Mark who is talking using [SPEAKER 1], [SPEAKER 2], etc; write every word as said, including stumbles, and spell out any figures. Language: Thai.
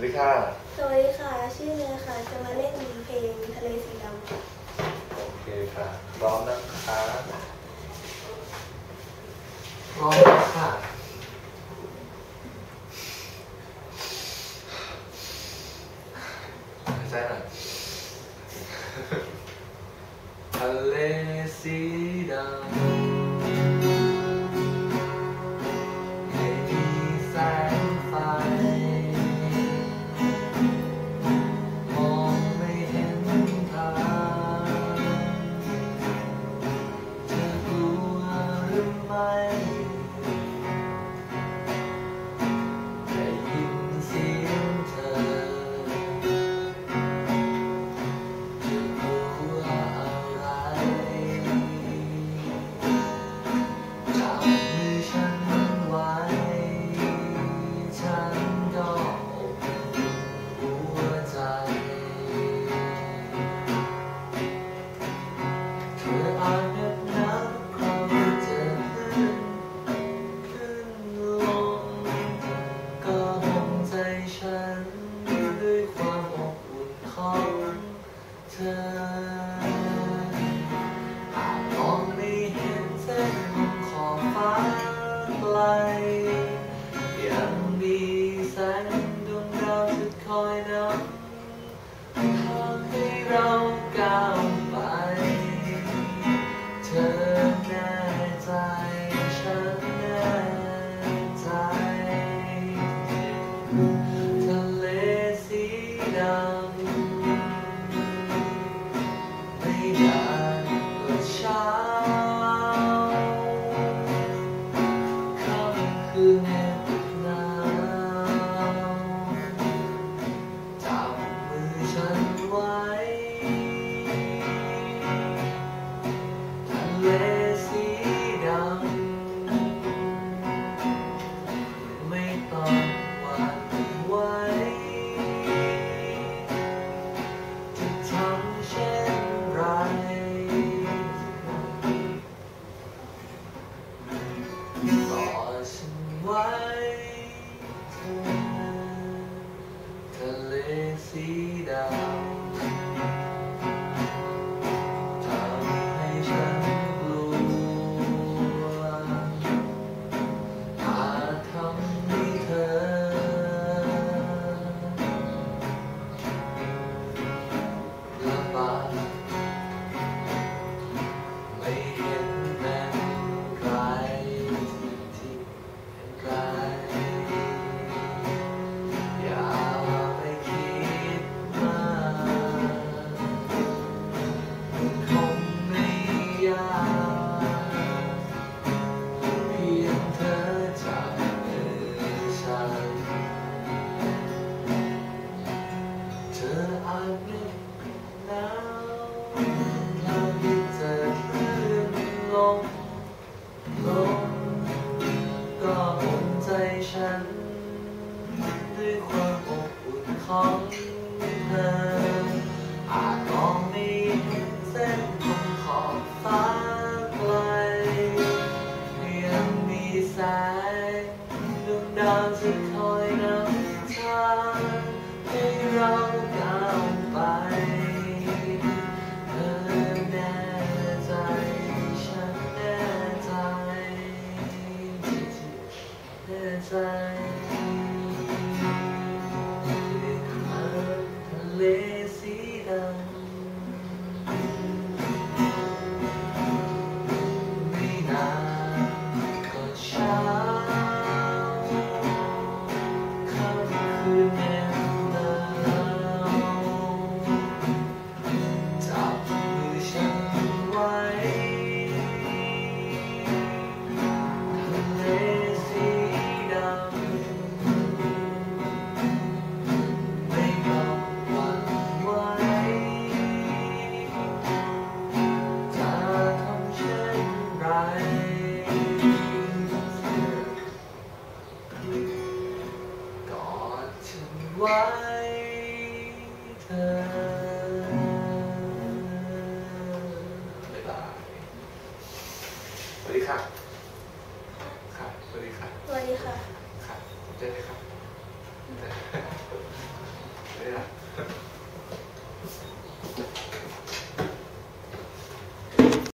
[SPEAKER 1] ดีค่ะ
[SPEAKER 2] สวัสดีค่ะชื่อเนยค่ะจะมาเล่นเพลงทะเลสีดำ
[SPEAKER 1] โอเคค่ะพร้อมนะคะพร้อมค่ะใช่หน่อยทะเลสีดำไม่มีแสงไฟมองไม่เห็นทางเธอกลัวหรือไม่ได้ยินเสียงเธอจะกลัวอะไรจับมือฉันไว้ฉันก็อบหัวใจเธออาจเหน็บหนาวเราจะขึ้นขึ้นลงก็ห่มใจฉันด้วยความอบอุ่นของเธออาจมองไม่เห็นเส้นของขอบฟ้าไกลยังมีแสงดวงดาวจะคอยนำทางให้เราก้าวไปเธอแน่ใจฉันแน่ใจทะเลสีดำไม่นานก็เช้าค่ำคืนเหน็บหนาวจับมือฉันไว้ทะเลสีดำไม่ต้องหวั่นไหวจะทำเช่นไรต่อฉันไว้เธอทะเลสีดำทำให้ฉันกลัวอาจทำให้เธอลำบากไม่เห็นเป็นไกลที่ไกลอย่าไปคิดมากคงไม่ยากเพียงเธอจับมือฉันเธออาจเหน็บหนาวเราที่จะคลื่นลมลมก็ห่มใจฉันด้วยความอบอุ่นของเธออาจมองไม่เห็นเส้นของขอบฟ้าไกลยังมีแสงดวงดาวจะคอยนำทางให้เราก้าวไปเธอแน่ใจฉันแน่ใจแน่ใจทะเลสีดำไม่นานก็เช้าค่ำคืนเหน็บหนาวจับมือฉันไว้ทะเลสีดำไม่ต้องหวั่นไหวจะทำเช่นไรกอดฉันไว้เธอบ๊ายบายสวัสดีค่ะค่ะสวัสดีค่ะ
[SPEAKER 2] สวัสดีค่ะ
[SPEAKER 1] ค่ะเจอกันครับ